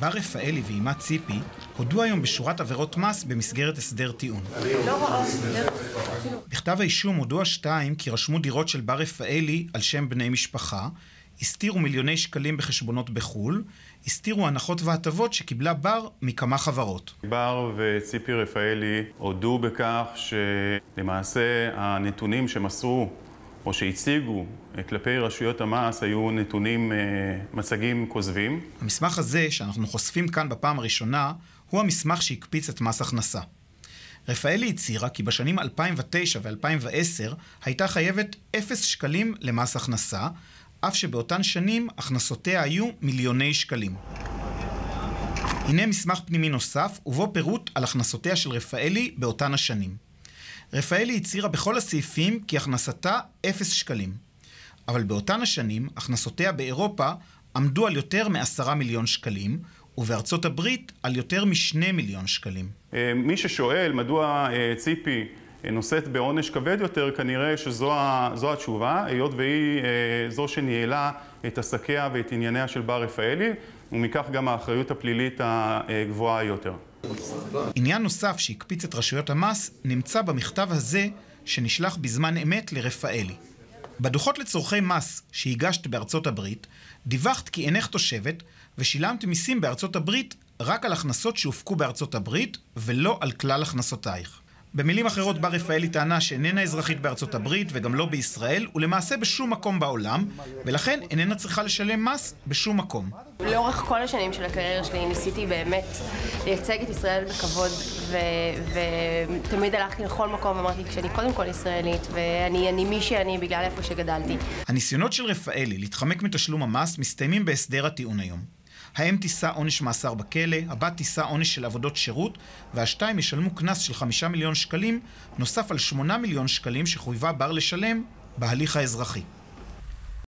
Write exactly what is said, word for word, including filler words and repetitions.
בר רפאלי ואימה ציפי הודו היום בשורת עבירות מס במסגרת הסדר טיעון. בכתב האישום הודו השתיים כי רשמו דירות של בר רפאלי על שם בני משפחה, הסתירו מיליוני שקלים בחשבונות בחול, הסתירו הנחות והטבות שקיבלה בר מכמה חברות. בר וציפי רפאלי הודו בכך שלמעשה הנתונים שמסרו או שהציגו כלפי רשויות המס היו נתונים, מצגים כוזבים. המסמך הזה שאנחנו חושפים כאן בפעם הראשונה הוא המסמך שהקפיץ את מס הכנסה. רפאלי הצהירה כי בשנים אלפיים ותשע ו-אלפיים ועשר הייתה חייבת אפס שקלים למס הכנסה, אף שבאותן שנים הכנסותיה היו מיליוני שקלים. הנה מסמך פנימי נוסף ובו פירוט על הכנסותיה של רפאלי באותן השנים. רפאלי הצהירה בכל הסעיפים כי הכנסתה אפס שקלים. אבל באותן השנים הכנסותיה באירופה עמדו על יותר מעשרה מיליון שקלים, ובארצות הברית על יותר משני מיליון שקלים. מי ששואל מדוע ציפי נושאת בעונש כבד יותר, כנראה שזו התשובה, היות והיא זו שניהלה את עסקיה ואת ענייניה של בר רפאלי, ומכך גם האחריות הפלילית הגבוהה יותר. עניין נוסף שהקפיץ את רשויות המס נמצא במכתב הזה שנשלח בזמן אמת לרפאלי. בדוחות לצורכי מס שהגשת בארצות הברית, דיווחת כי אינך תושבת ושילמת מיסים בארצות הברית רק על הכנסות שהופקו בארצות הברית ולא על כלל הכנסותייך. במילים אחרות, בר רפאלי טענה שאיננה אזרחית בארצות הברית וגם לא בישראל, ולמעשה בשום מקום בעולם, ולכן איננה צריכה לשלם מס בשום מקום. לאורך כל השנים של הקריירה שלי ניסיתי באמת לייצג את ישראל בכבוד, ותמיד הלכתי לכל מקום ואמרתי שאני קודם כל ישראלית, ואני אני מי שאני בגלל איפה שגדלתי. הניסיונות של רפאלי להתחמק מתשלום המס מסתיימים בהסדר הטיעון היום. האם תישא עונש מאסר בכלא, הבת תישא עונש של עבודות שירות, והשתיים ישלמו קנס של חמישה מיליון שקלים, נוסף על שמונה מיליון שקלים שחויבה בר לשלם בהליך האזרחי.